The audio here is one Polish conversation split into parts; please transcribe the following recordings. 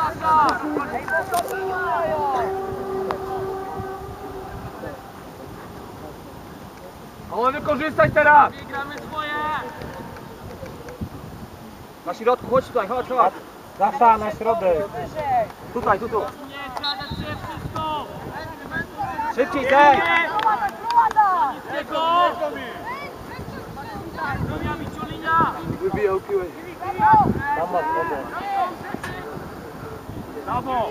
Ale wykorzystać teraz! Gramy swoje! Na środku, chodź tutaj, chodź. Zasza na środek. Tutaj, tu. Nie, trzeba dać się wszystko! Szybciej, zejdź! Tego! Zdrowia Miciulina! Wybijał piłę. Tam masz wodę. Brawo!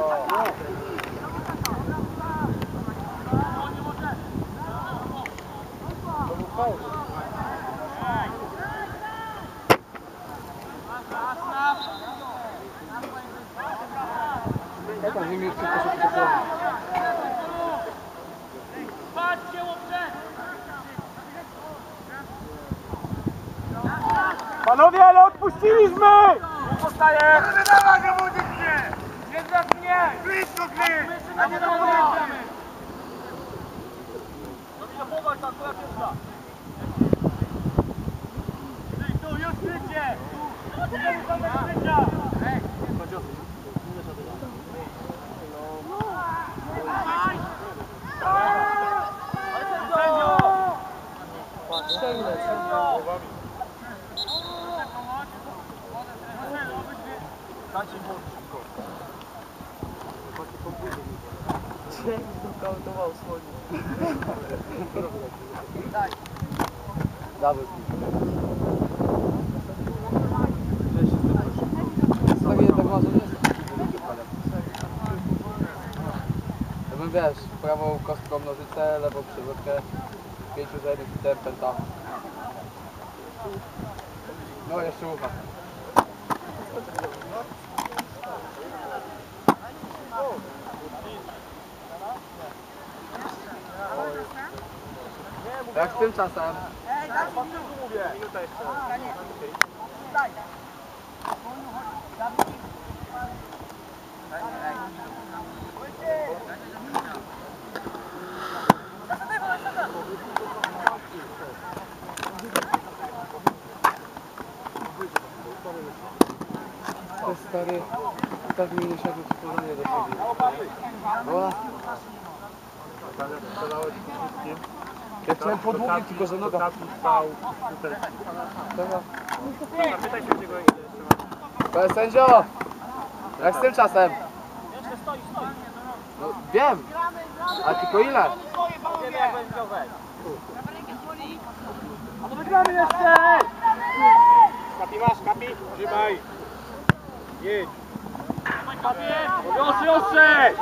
Patrzcie, łopcze! Panowie, ale odpuściliśmy! Postaje! Dawaj, zawodnik mnie! Jest nas mnie! Blisko gry! A nie dołączamy! No widzę, popatrz, ta twoja pierwsza. Tu, już krycie! Ja bym, wiesz, prawą kostką nożycę, lewą przewrotkę, 5 zerów i ten penta. No jeszcze ucha. Jak z tym czasem? Minuta jeszcze. To jest stary, tak mi nie siadło podanie do siebie. O! Ja chciałem podługić, tylko że noga... Dobra. Zapytaj się tego, ile jeszcze ma. Panie sędzio! Jak z tym czasem? Jeszcze stoi! No wiem! A tylko ile? Wiemy, jak będzie miał wejść. A to wygramy jeszcze! Kapi masz, kapi? Trzymaj. Jedź. Ostrzy, ostrzy!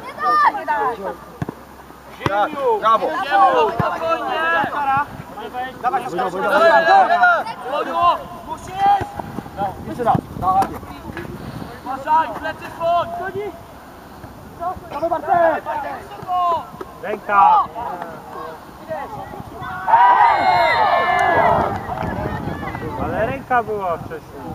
Ziemiu! Brawo! Ziemiu! Spokojnie! Dawaj, Koniu! Musisz! Jeszcze raz. Dawaj. Uważaj, plecy słoń! Koni! Dawaj, Bartek! Wysoko! Ręka! Ale ręka była wcześniej.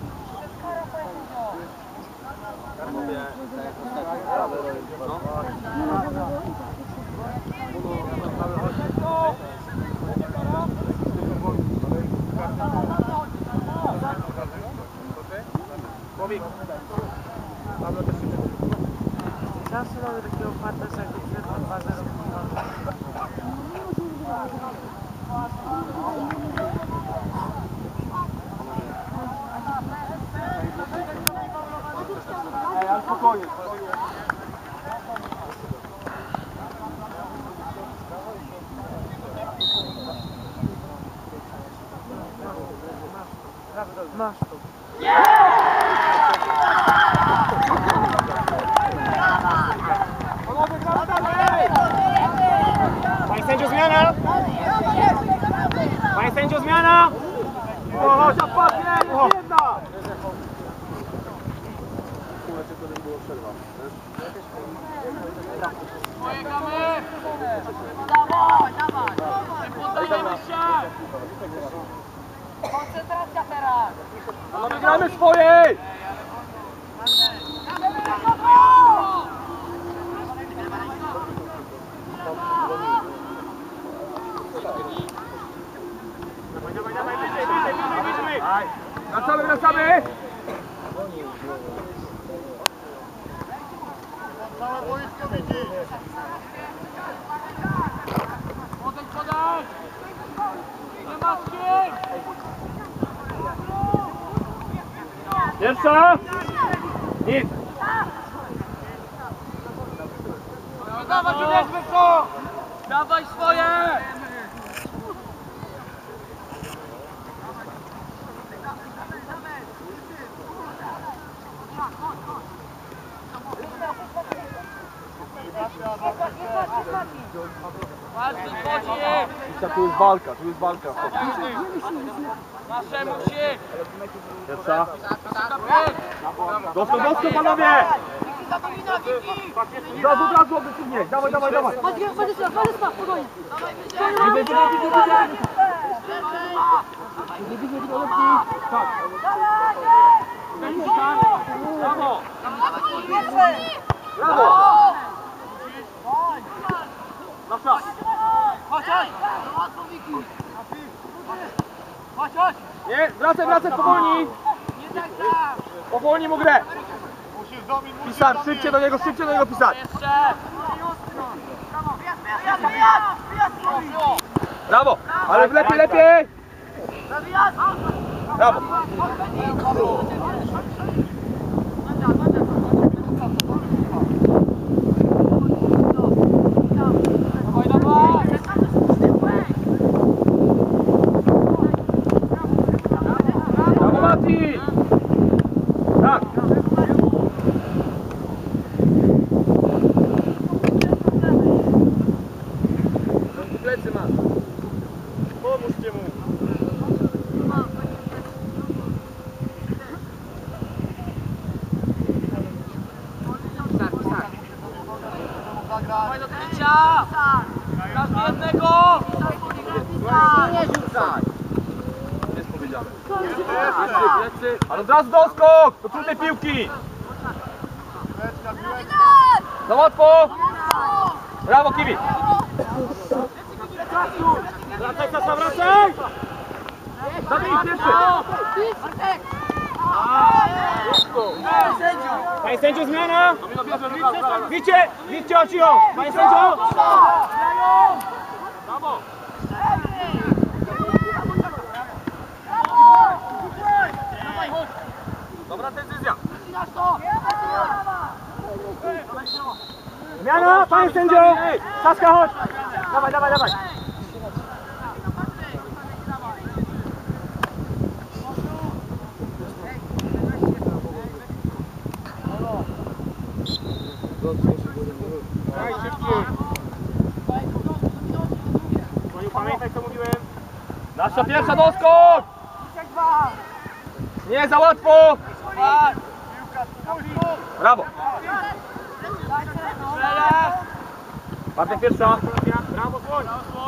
Zawsze mamy takiego farta, że jak jest 2-0. Ej, ale spokojnie. Masz to. Panie sędzio, zmiana! Panie sędzio, zmiana! O, chodź, odpadnie! Jest jedna! Pojechamy! Dawaj, dawaj! Nie poddajemy się! Koncentracja teraz! No wygramy swojej! Dawaj, dawaj, wyżej! Wracamy, wracamy! Całe boisko widzi. Podejdź, podejdź! Nie ma sił! Pierwsza! Nic! Dawaj, tu jest wysoko! Dawaj swoje! Ważny wchodzi! Tu jest walka, tu jest walka. Naszemu się! Pierwsza. Dosko, panowie! Od razu obecnie. Dawaj. Brawo! Brawo! Nasza! Nie, wracaj, powolni! Powolni mu grę! Pisar, szybciej do niego pisać! Jeszcze! Brawo! Ale lepiej! Brawo! Brawo, Mati! Tak! Plecy masz. Pomóżcie mu. Dawaj do krycia! Każdy jednego! Nie rzucaj! Jest powiedziane. Plecy. Ale od razu doskok! Do trudnej piłki! Za łatwo! Brawo, Kiwi! Wracaj, Sasa, wracaj! Zabij, pierwszy! Panie sędzio, zmiana! Widźcie cicho! Panie sędzio! Brawo! Dobra decyzja! Zmiana, panie sędzio! Saska, chodź! Dawaj! Daj szybciej! Pamiętaj, co mówiłem! Nasza pierwsza doskok! Nie za łatwo! Brawo! Bartek pierwsza! Brawo, słoń!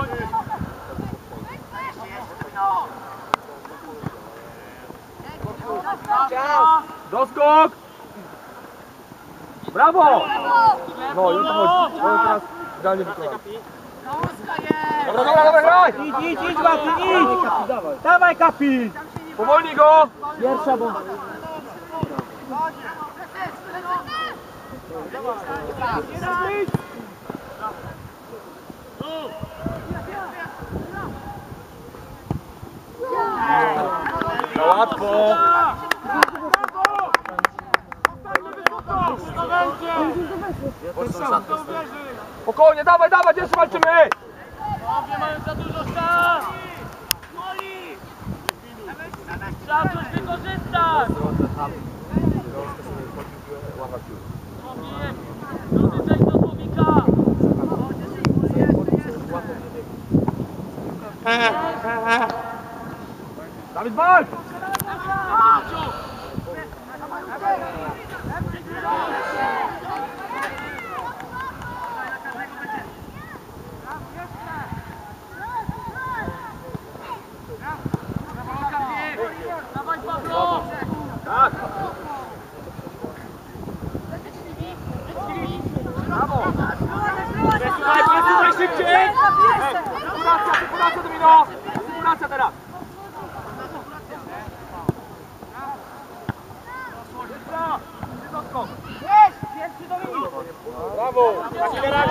Doskok! Brawo! No i o to chodzi. On teraz idealnie wykonał. Dobra, graj! Idź, Mati, idź! Dawaj, Kapi! Powolnij go! Pierwsza, bo... Za łatwo! Spokojnie, dawaj, jeszcze walczymy! Obie mają za dużo szans! Trzeba coś wykorzystać! Słowik! Drugi zejdź do Słowika! Dawid, walcz! Dawaj, Pawlo! Tak! Brawo! Przesuwaj szybciej! Sypuracja domino! Sypuracja teraz! Doskok! Pierwszy Dominik! Brawo! Kacimierz!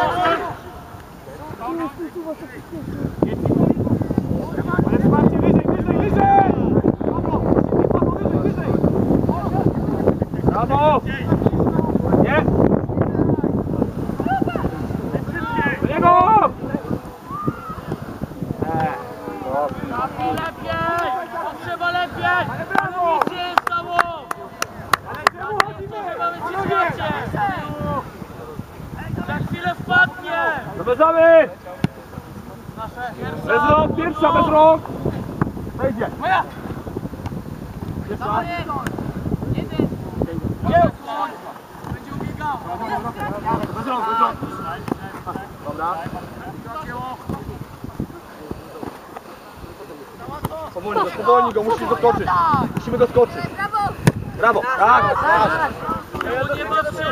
Ale wsparcie, wyżej! Brawo! Nie! Do niego! Lepiej! To trzeba lepiej! Brawo! Nic się nie stało! Ale czemu chodzimy? Mamy ciśnięcie! Za chwilę wpadnie! Zawracamy! Bez rąk, pierwsza bez rąk! Wejdzie! Moja! Pierwsza! Jest! Będzie ubiegał! Bez rąk, bez rąk! Dobra. Powolni go, musisz go skoczyć. Musimy go skoczyć. Brawo! Tak! Nie baw się!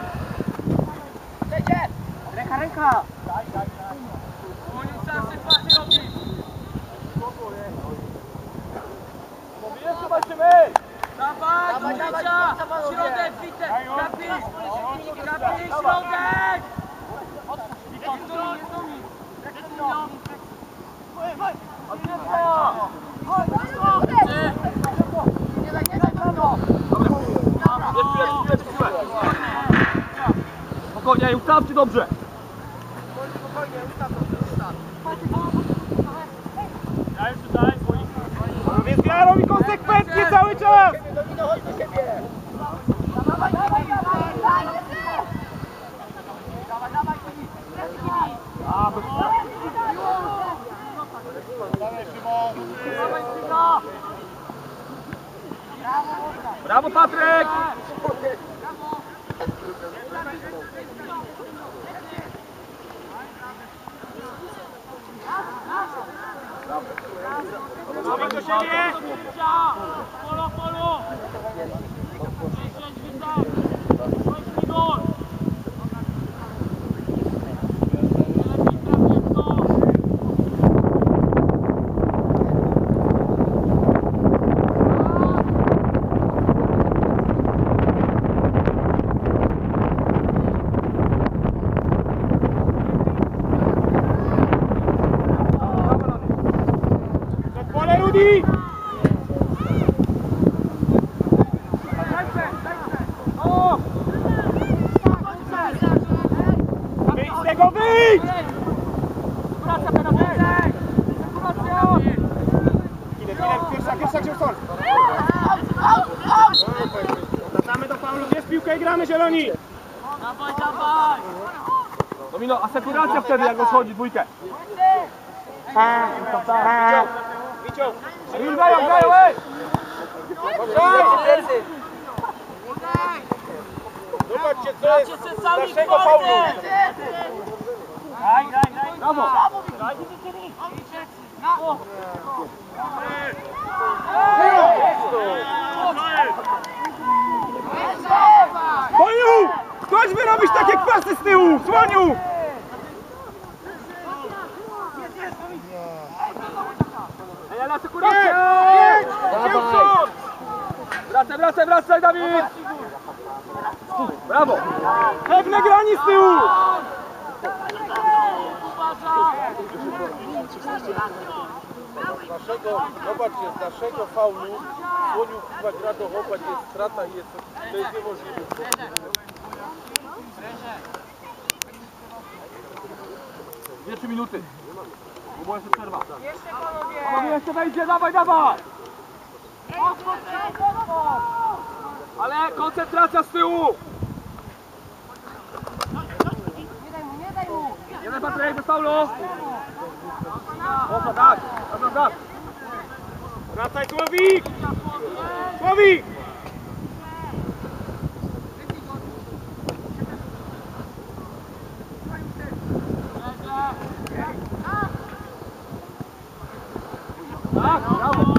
Ręka! Oni czasy pasy robi! Jeszcze walczymy! Dawaj, do bicia! Środek, bite! Trafisz! Środek! Spokojnie, ustawcie dobrze! Więc wiarą i konsekwentnie cały czas! Brawo Patryk! Mamy do siebie! Polo, polo! 10 witam! 6 minut! Pole Rudi! Wyjdź z tego, wyjdź! Pierwsza gdzie są? Wracamy do faulu, jest piłka i gramy zieloni! Dawaj, dawaj! Domino, asekuracja wtedy jak rozchodzi dwójkę. Wiciął! Grają, grają, ej! Zobaczcie co jest Przed sami naszego faulu! Brawo! Słoniu! Chodź wyrobić takie kwasy z tyłu! Słoniu! Ej, ale asekuracja! Wracaj, Dawid! Brawo! Pewne grani z tyłu! Zobaczcie, z naszego faulu Słoniu chyba gra do chłopak, jest strata i to jest niemożliwe. Dwie, 3 minuty. Bo jeszcze przerwa. Panowie, jeszcze wejdzie, dawaj! Ale koncentracja z tyłu! Jeden Patryk, bez faulu! Mocno, tak! Wracaj Słowik! Słowik! Tak, brawo!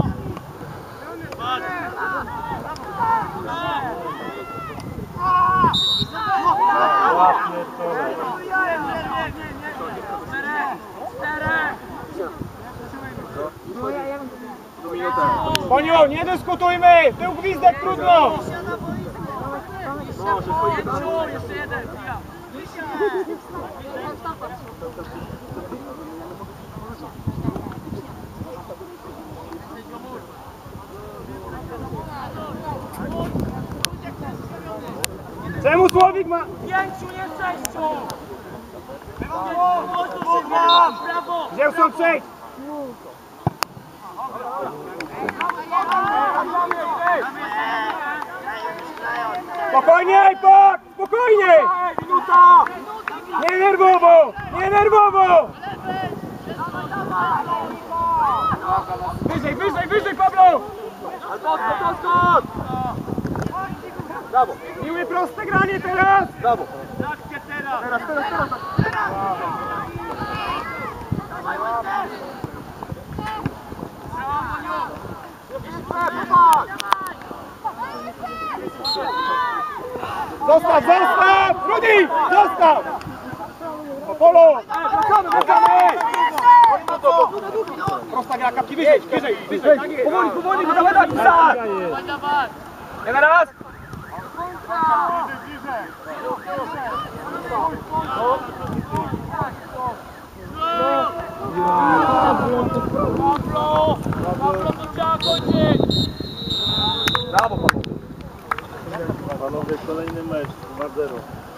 Słoniu, nie dyskutujmy! Tył gwizdek trudno! Jeszcze jeden, Czemu Słowik ma... Pięciu, nie sześciu! Gdzie są trzech? Spokojniej, Pak! Spokojniej! Minuta! Nie nerwowo! Nie nerwowo! Wyżej, wyżej, wyżej, Pablo! Brawo! Miły proste granie teraz! Brawo! Teraz. Zostaw, zostaw! Rudy! Zostaw! Polo! Wracamy! Prosta gra, kapki, wyżej, wyżej, wyżej! Powoli, powoli, bo dawaj, dawaj! Nie na raz! Pablo, to trzeba kończyć! Brawo, Paweł! Panowie, kolejny mecz 2-0.